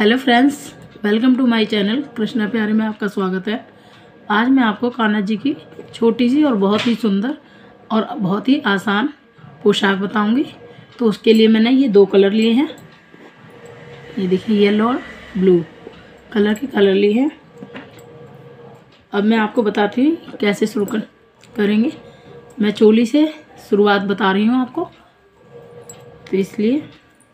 Hello friends, welcome to my channel Krishna Pyare में आपका स्वागत है। आज मैं आपको कान्हा जी की छोटी सी और बहुत ही सुंदर और बहुत ही आसान पोशाक बताऊंगी। तो उसके लिए मैंने ये दो कलर लिए हैं। ये देखिए, येलो और ब्लू कलर के कलर लिए हैं। अब मैं आपको बताती हूँ कैसे शुरू करेंगे। मैं चोली से शुरुआत बता रही हूँ आपको, तो इसलिए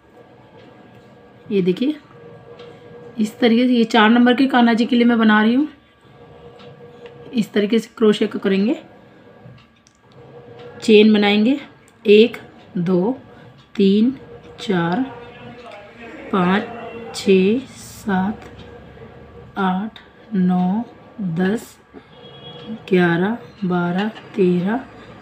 ये देखिए इस तरीके से ये 4 नंबर के कान्हा जी के लिए मैं बना रही हूँ। इस तरीके से क्रोशे को करेंगे, चेन बनाएंगे 1 2 3 4 5 6 7 8 9 10 11 12 13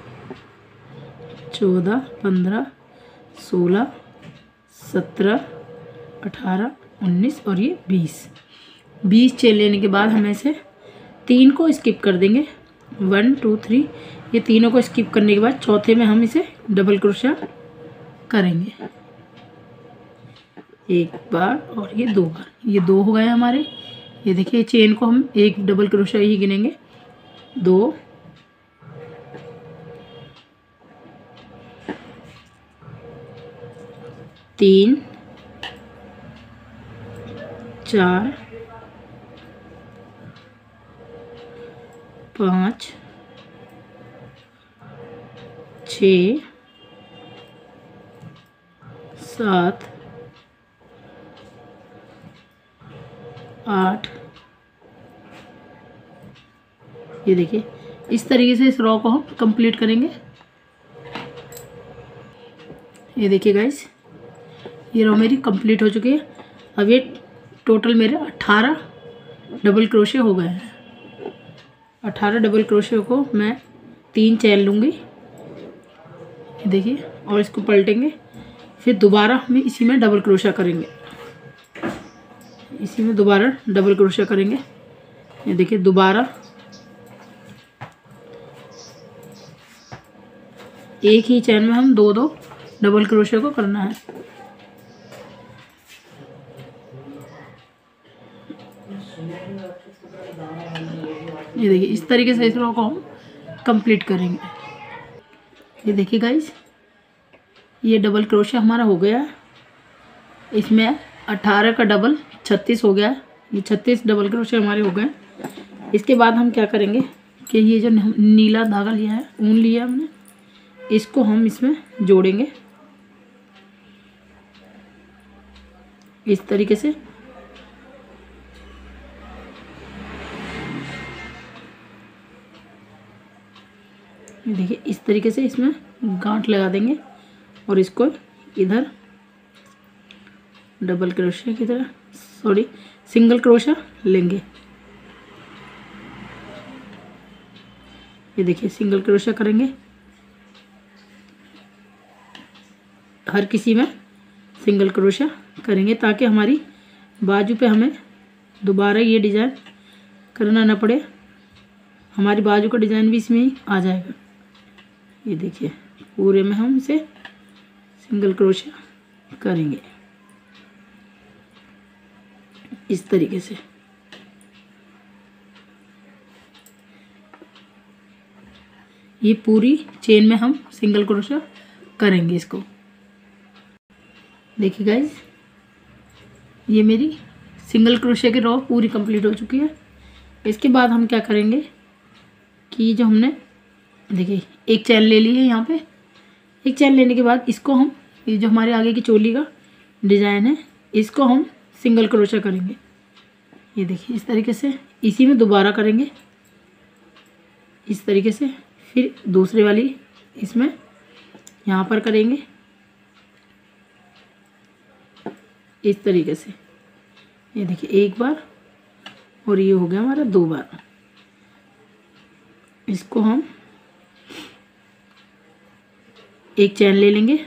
14 15 16 17 18 19 और ये 20 चेन लेने के बाद हमें से 3 को स्किप कर देंगे। 1 2 3 ये तीनों को स्किप करने के बाद चौथे में हम इसे डबल क्रोशा करेंगे। एक बार और ये 2 बार, ये 2 हो गए हमारे। ये देखिए चेन को हम एक डबल क्रोशा ही गिनेंगे। 2 3 4 5 6 7 8। ये देखिए इस तरीके से इस रो को हम कंप्लीट करेंगे। ये देखिए गाइस, ये रो मेरी कंप्लीट हो चुकी है। अब ये टोटल मेरे 18 डबल क्रोशे हो गए हैं। 18 डबल क्रोशे को मैं 3 चैन लूँगी, देखिए, और इसको पलटेंगे। फिर दोबारा हम इसी में डबल क्रोशा करेंगे, इसी में दोबारा डबल क्रोशा करेंगे। ये देखिए दोबारा एक ही चैन में हम 2 डबल क्रोशे को करना है। ये देखिए इस तरीके से इस रो को हम कंप्लीट करेंगे। ये देखिए गाइस, ये डबल क्रोशा हमारा हो गया है। इसमें 18 का डबल 36 हो गया है। ये 36 डबल क्रोशे हमारे हो गए। इसके बाद हम क्या करेंगे कि ये जो नीला धागा लिया है, ऊन लिया है हमने, इसको हम इसमें जोड़ेंगे इस तरीके से। देखिए इस तरीके से इसमें गांठ लगा देंगे और इसको इधर डबल क्रोशा की तरह, सॉरी, सिंगल क्रोशा लेंगे। ये देखिए सिंगल क्रोशा करेंगे, हर किसी में सिंगल क्रोशा करेंगे ताकि हमारी बाजू पे हमें दोबारा ये डिज़ाइन करना ना पड़े। हमारी बाजू का डिज़ाइन भी इसमें ही आ जाएगा। ये देखिए पूरे में हम इसे सिंगल क्रोशा करेंगे इस तरीके से। ये पूरी चेन में हम सिंगल क्रोशा करेंगे इसको। देखिए गाइस, ये मेरी सिंगल क्रोशे की रो पूरी कंप्लीट हो चुकी है। इसके बाद हम क्या करेंगे कि जो हमने देखिए एक चैन ले ली है, यहाँ पे एक चैन लेने के बाद इसको हम, ये जो हमारे आगे की चोली का डिज़ाइन है, इसको हम सिंगल क्रोशा करेंगे। ये देखिए इस तरीके से, इसी में दोबारा करेंगे इस तरीके से। फिर दूसरे वाली इसमें यहाँ पर करेंगे इस तरीके से। ये देखिए एक बार और ये हो गया हमारा 2 बार। इसको हम एक चैन ले लेंगे।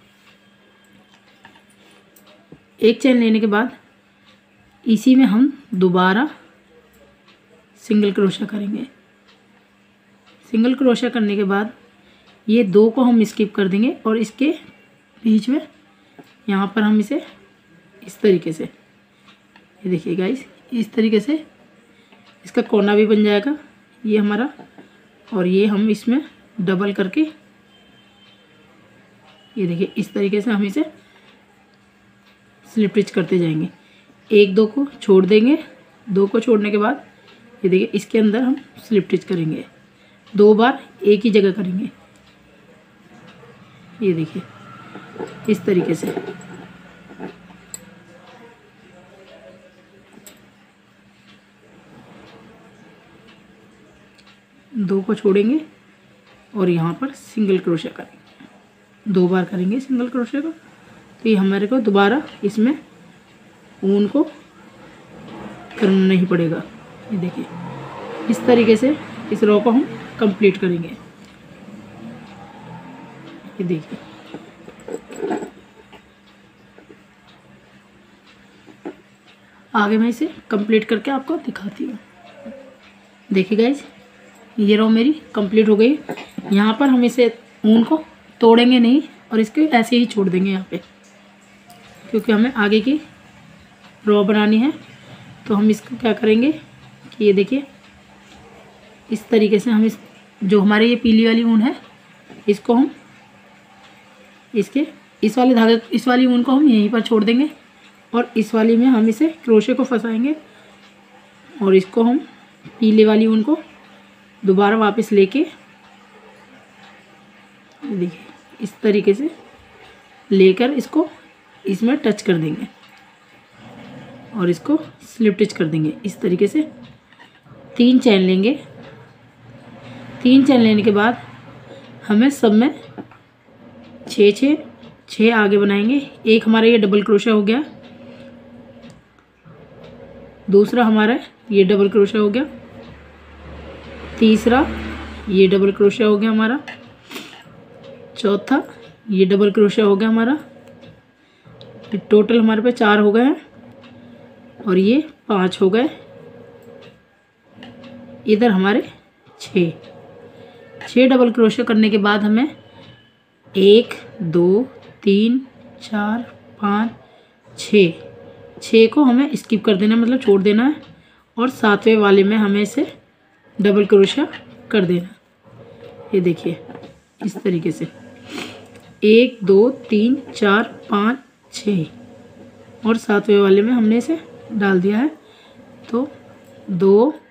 एक चैन लेने के बाद इसी में हम दोबारा सिंगल क्रोशा करेंगे। सिंगल क्रोशा करने के बाद ये 2 को हम स्किप कर देंगे और इसके बीच में यहाँ पर हम इसे इस तरीके से ये देखिए गाइस, इस तरीके से इसका कोना भी बन जाएगा ये हमारा। और ये हम इसमें डबल करके ये देखिए इस तरीके से हम इसे स्लिप स्टिच करते जाएंगे। एक दो को छोड़ देंगे, दो को छोड़ने के बाद ये देखिए इसके अंदर हम स्लिप स्टिच करेंगे। 2 बार एक ही जगह करेंगे। ये देखिए इस तरीके से। दो को छोड़ेंगे और यहाँ पर सिंगल क्रोशे करेंगे। 2 बार करेंगे सिंगल क्रोशे को। तो ये हमारे को दोबारा इसमें ऊन को करना नहीं पड़ेगा। ये देखिए इस तरीके से इस रो को हम कंप्लीट करेंगे। ये देखिए आगे मैं इसे कंप्लीट करके आपको दिखाती हूँ। देखिए गाइस, ये रो मेरी कंप्लीट हो गई। यहाँ पर हम इसे ऊन को तोड़ेंगे नहीं और इसके ऐसे ही छोड़ देंगे यहाँ पे, क्योंकि हमें आगे की रो बनानी है। तो हम इसको क्या करेंगे कि ये देखिए इस तरीके से हम इस जो हमारे ये पीली वाली ऊन है इसको हम इसके इस वाले धागे इस वाली ऊन को हम यहीं पर छोड़ देंगे और इस वाली में हम इसे क्रोशे को फंसाएंगे और इसको हम पीले वाली ऊन को दोबारा वापस लेके देखिए इस तरीके से लेकर इसको इसमें टच कर देंगे और इसको स्लिप स्टिच कर देंगे। इस तरीके से 3 चैन लेंगे। 3 चैन लेने के बाद हमें सब में 6 आगे बनाएंगे। एक हमारा ये डबल क्रोशा हो गया, दूसरा हमारा ये डबल क्रोशा हो गया, तीसरा ये डबल क्रोशा हो गया हमारा, चौथा ये डबल क्रोशा हो गया हमारा। टोटल हमारे पे 4 हो गए हैं और ये 5 हो गए। इधर हमारे 6 डबल क्रोशे करने के बाद हमें 1 2 3 4 5 6 को हमें स्किप कर देना, मतलब छोड़ देना है और 7वें वाले में हमें इसे डबल क्रोशा कर देना। ये देखिए इस तरीके से 1 2 3 4 5 6 और 7वें वाले में हमने इसे डाल दिया है। तो 2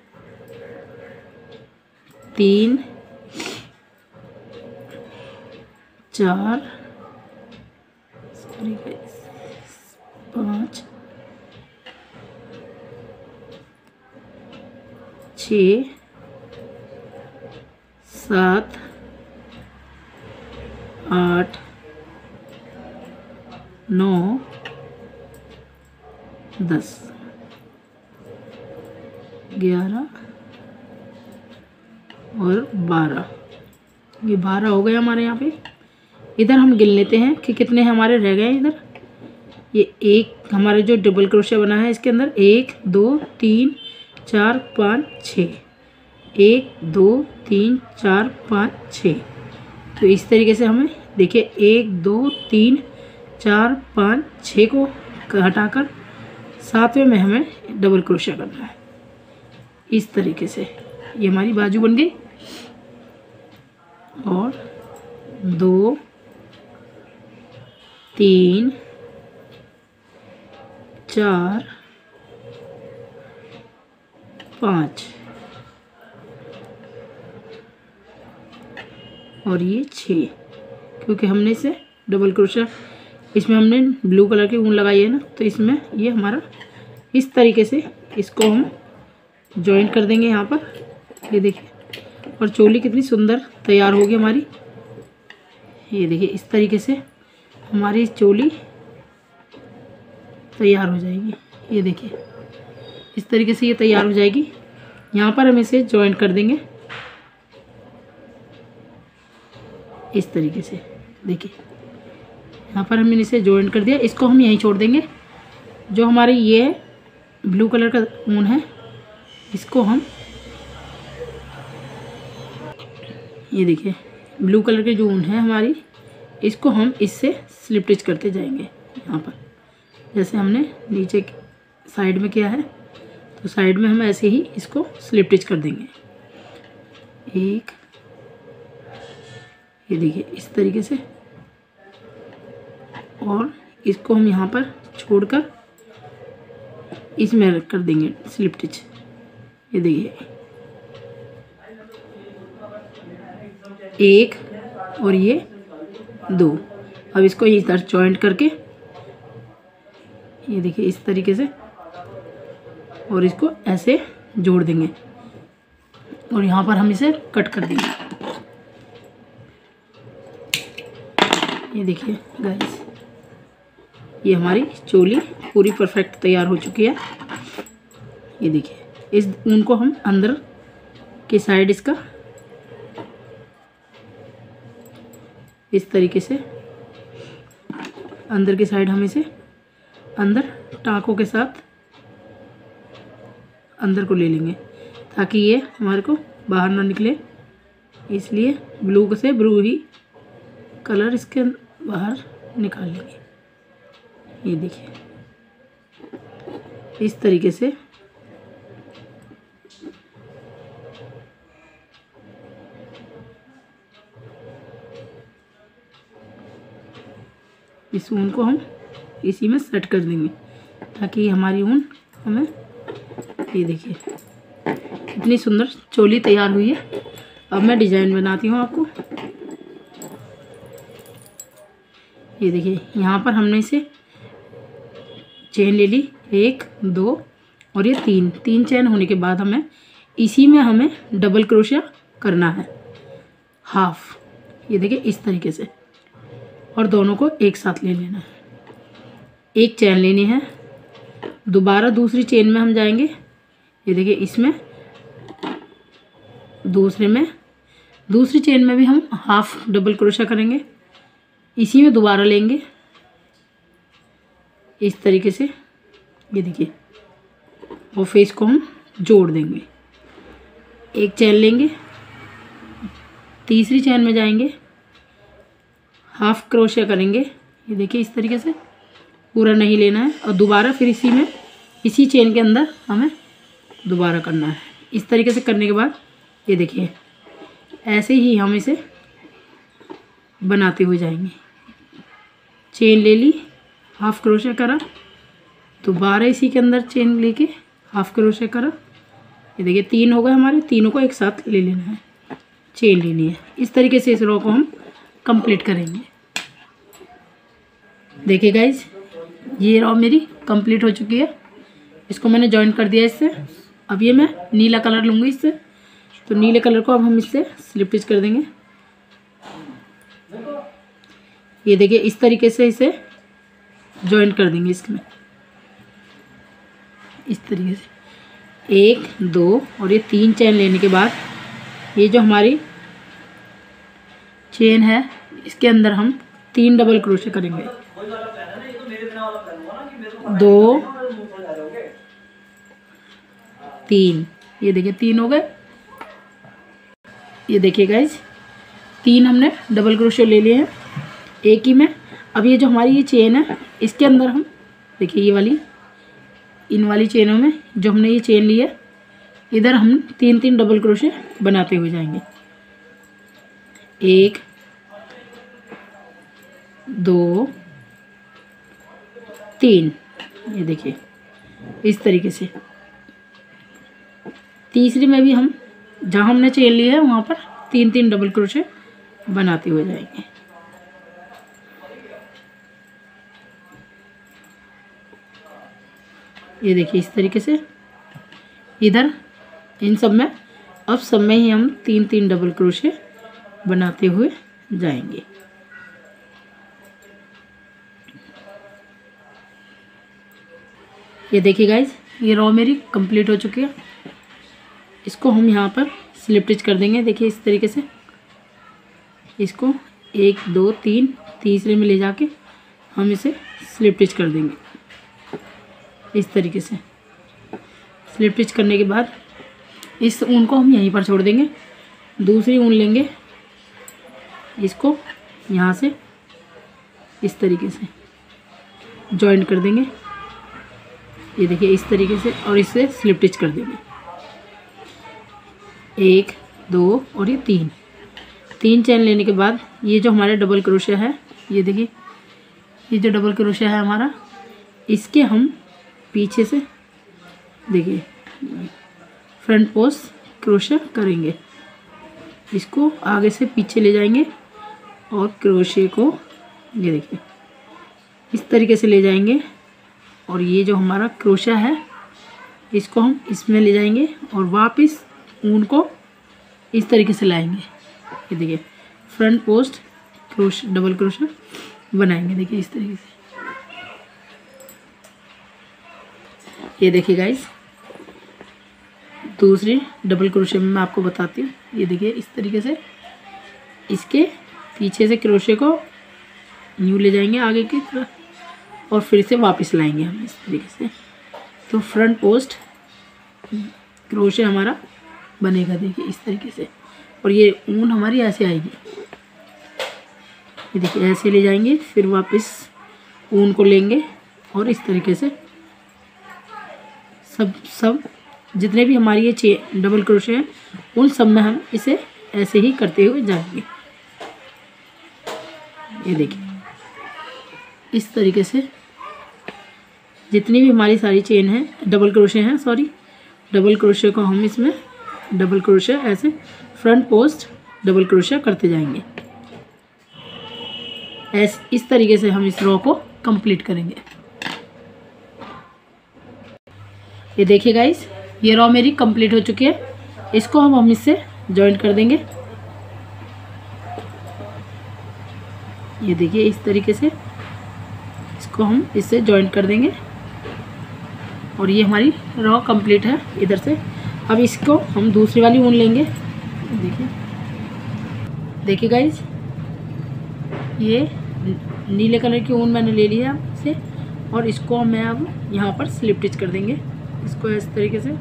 3 4 5 6 7 8 9 10 11 और 12। ये 12 हो गए हमारे यहाँ पे। इधर हम गिन लेते हैं कि कितने हमारे रह गए। इधर ये एक हमारे जो डबल क्रोशिया बना है इसके अंदर 1 2 3 4 5 6 1 2 3 4 5 6। तो इस तरीके से हमें देखिए 1 2 3 4 5 6 को हटाकर 7वें में हमें डबल क्रोशिया करना है। इस तरीके से ये हमारी बाजू बन गई। और 2 3 4 5 और ये 6, क्योंकि हमने इसे डबल क्रोशिया इसमें हमने ब्लू कलर की ऊन लगाई है ना, तो इसमें ये हमारा इस तरीके से इसको हम जॉइंट कर देंगे यहाँ पर। ये देखिए और चोली कितनी सुंदर तैयार होगी हमारी। ये देखिए इस तरीके से हमारी चोली तैयार हो जाएगी। ये देखिए इस तरीके से ये तैयार हो जाएगी। यहाँ पर हम इसे जॉइंट कर देंगे इस तरीके से। देखिए यहाँ पर हमने इसे जॉइंट कर दिया। इसको हम यहीं छोड़ देंगे। जो हमारे ये ब्लू कलर का ऊन है इसको हम ये देखिए ब्लू कलर के जो ऊन है हमारी इसको हम इससे स्लिप स्टिच करते जाएंगे। यहाँ पर जैसे हमने नीचे साइड में किया है, तो साइड में हम ऐसे ही इसको स्लिप स्टिच कर देंगे। एक, ये देखिए इस तरीके से, और इसको हम यहाँ पर छोड़कर इसमें कर देंगे स्लिप स्टिच। ये देखिए एक और ये दो। अब इसको इधर जॉइंट करके ये देखिए इस तरीके से, और इसको ऐसे जोड़ देंगे और यहाँ पर हम इसे कट कर देंगे। ये देखिए गाइस, ये हमारी चोली पूरी परफेक्ट तैयार हो चुकी है। ये देखिए इस ऊन को हम अंदर की साइड इसका इस तरीके से अंदर की साइड हम इसे अंदर टाँकों के साथ अंदर को ले लेंगे ताकि ये हमारे को बाहर ना निकले। इसलिए ब्लू से ब्लू ही कलर इसके बाहर निकाल लेंगे। ये देखिए इस तरीके से इस ऊन को हम इसी में सेट कर देंगे ताकि हमारी ऊन हमें, ये देखिए कितनी सुंदर चोली तैयार हुई है। अब मैं डिज़ाइन बनाती हूँ आपको। ये देखिए यहाँ पर हमने इसे चेन ले ली, 1 2 और ये 3 चेन होने के बाद इसी में हमें डबल क्रोशिया करना है हाफ। ये देखिए इस तरीके से, और दोनों को एक साथ ले लेना है। एक चेन लेनी है, दोबारा दूसरी चेन में हम जाएंगे। ये देखिए इसमें दूसरी चेन में भी हम हाफ डबल क्रोशिया करेंगे, इसी में दोबारा लेंगे इस तरीके से। ये देखिए, और फिर इसको हम जोड़ देंगे। एक चेन लेंगे, तीसरी चेन में जाएंगे, हाफ क्रोशिया करेंगे। ये देखिए इस तरीके से पूरा नहीं लेना है, और दोबारा फिर इसी चेन के अंदर हमें दोबारा करना है। इस तरीके से करने के बाद ये देखिए ऐसे ही हम इसे बनाते हुए जाएंगे। चेन ले ली, हाफ क्रोशिया करा, दोबारा इसी के अंदर चेन लेके हाफ क्रोशिया करा। ये देखिए 3 हो गए हमारे, तीनों को एक साथ ले लेना है, चेन लेनी है। इस तरीके से इस रो को हम कंप्लीट करेंगे। देखिए गाइज, ये रो मेरी कंप्लीट हो चुकी है। इसको मैंने जॉइन कर दिया इससे। अब ये मैं नीला कलर लूँगी इससे, तो नीले कलर को अब हम इससे स्लिप स्टिच कर देंगे। ये देखिए इस तरीके से इसे जॉइन कर देंगे इसमें, इस तरीके से 1 2 और ये 3 चेन लेने के बाद ये जो हमारी चेन है इसके अंदर हम 3 डबल क्रोशे करेंगे। 2 3, ये देखिए 3 हो गए। ये देखिए गाइज, 3 हमने डबल क्रोशे ले लिए हैं एक ही में। अब ये जो हमारी ये चेन है इसके अंदर हम देखिए ये वाली, इन वाली चेनों में जो हमने ये चेन ली है इधर हम 3 डबल क्रोशे बनाते हुए जाएंगे। 1 2 3, ये देखिए इस तरीके से। तीसरी में भी हम जहाँ हमने चेन ली है वहाँ पर 3 डबल क्रोशे बनाते हुए जाएंगे। ये देखिए इस तरीके से इधर इन सब में, अब सब में ही हम 3 डबल क्रोशे बनाते हुए जाएंगे। ये देखिए गाइज, ये रो मेरी कंप्लीट हो चुकी है। इसको हम यहाँ पर स्लिप स्टिच कर देंगे। देखिए इस तरीके से इसको 1 2 3 तीसरे में ले जाके हम इसे स्लिप स्टिच कर देंगे। इस तरीके से स्लिप स्टिच करने के बाद इस ऊन को हम यहीं पर छोड़ देंगे। दूसरी ऊन लेंगे, इसको यहाँ से इस तरीके से जॉइंट कर देंगे। ये देखिए इस तरीके से, और इससे स्लिप स्टिच कर देंगे। 1 2 और ये 3 चेन लेने के बाद ये जो हमारा डबल क्रोशिया है, ये देखिए ये जो डबल क्रोशिया है हमारा, इसके हम पीछे से देखिए फ्रंट पोस्ट क्रोशिया करेंगे। इसको आगे से पीछे ले जाएंगे और क्रोशिया को ये देखिए इस तरीके से ले जाएंगे, और ये जो हमारा क्रोशिया है इसको हम इसमें ले जाएंगे और वापस ऊन को इस तरीके से लाएंगे। ये देखिए front post crochet double crochet बनाएंगे। देखिए इस तरीके से, ये देखिए गाइस दूसरी डबल क्रोशिया में मैं आपको बताती हूँ। ये देखिए इस तरीके से इसके पीछे से क्रोशिया को यूँ ले जाएंगे आगे की तरफ और फिर से वापस लाएंगे हम इस तरीके से। तो फ्रंट पोस्ट क्रोशिया हमारा बनेगा देखिए इस तरीके से, और ये ऊन हमारी ऐसे आएगी। ये देखिए ऐसे ले जाएंगे, फिर वापस ऊन को लेंगे और इस तरीके से सब जितने भी हमारी ये डबल क्रोशिया हैं उन सब में हम इसे ऐसे ही करते हुए जाएंगे। ये देखिए इस तरीके से जितनी भी हमारी सारी चेन है डबल क्रोशिया हैं, डबल क्रोशिया को हम इसमें डबल क्रोशिया ऐसे फ्रंट पोस्ट डबल क्रोशिया करते जाएंगे। इस तरीके से हम इस रो को कंप्लीट करेंगे। ये देखिए गाइस ये रो मेरी कंप्लीट हो चुकी है। इसको हम इससे जॉइंट कर देंगे। ये देखिए इस तरीके से इसको हम इससे जॉइंट कर देंगे और ये हमारी रो कंप्लीट है इधर से। अब इसको हम दूसरी वाली ऊन लेंगे। देखिए गाइस ये नीले कलर की ऊन मैंने ले लिया से, और इसको मैं अब यहाँ पर स्लिप स्टिच कर देंगे। इसको इस तरीके से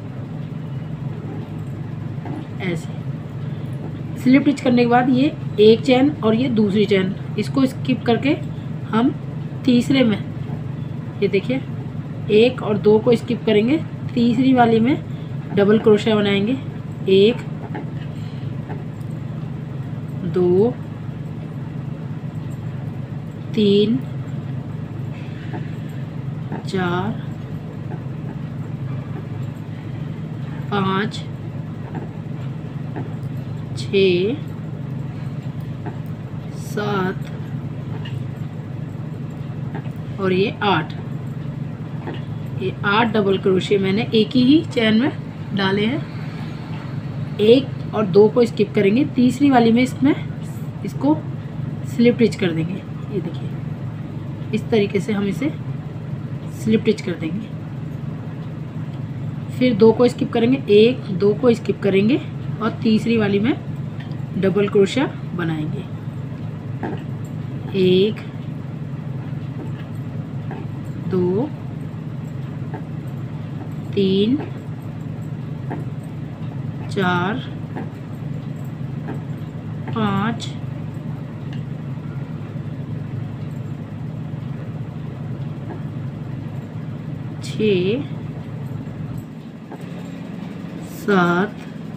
ऐसे स्लिप स्टिच करने के बाद ये एक चैन और ये दूसरी चैन इसको स्किप करके हम तीसरे में ये देखिए 1 और 2 को स्किप करेंगे, तीसरी वाली में डबल क्रोशिया बनाएंगे। 1 2 3 4 5 6 7 और ये 8। ये 8 डबल क्रोशिया मैंने एक ही चैन में डाले हैं। 1 और 2 को स्किप करेंगे, तीसरी वाली में इसमें इसको स्लिप स्टिच कर देंगे। ये देखिए इस तरीके से हम इसे स्लिप स्टिच कर देंगे। फिर 2 को स्किप करेंगे, 1 2 को स्किप करेंगे और तीसरी वाली में डबल क्रोशिया बनाएंगे। 1 2 3 4 5 6 7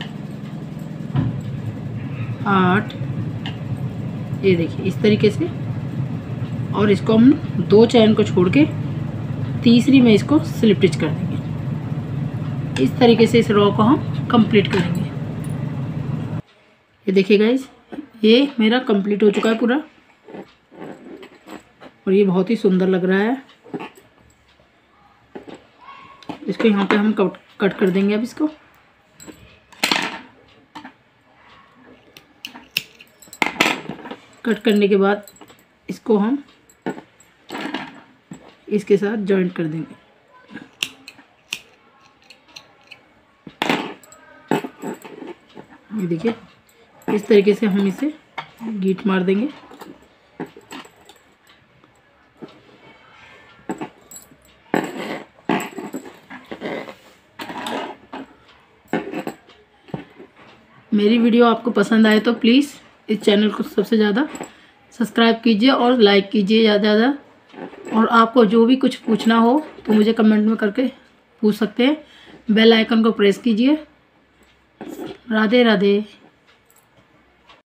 8। ये देखिए इस तरीके से, और इसको हम 2 चैन को छोड़ के तीसरी में इसको स्लिप स्टिच कर देंगे। इस तरीके से इस रो को हम कंप्लीट करेंगे। ये देखिए गाइस ये मेरा कंप्लीट हो चुका है पूरा, और ये बहुत ही सुंदर लग रहा है। इसको यहाँ पे हम कट कर देंगे। अब इसको कट करने के बाद इसको हम इसके साथ जॉइंट कर देंगे। ये देखिए इस तरीके से हम इसे गीट मार देंगे। मेरी वीडियो आपको पसंद आए तो प्लीज़ इस चैनल को सबसे ज़्यादा सब्सक्राइब कीजिए और लाइक कीजिए ज़्यादा। और आपको जो भी कुछ पूछना हो तो मुझे कमेंट में करके पूछ सकते हैं। बेल आइकन को प्रेस कीजिए। राधे राधे।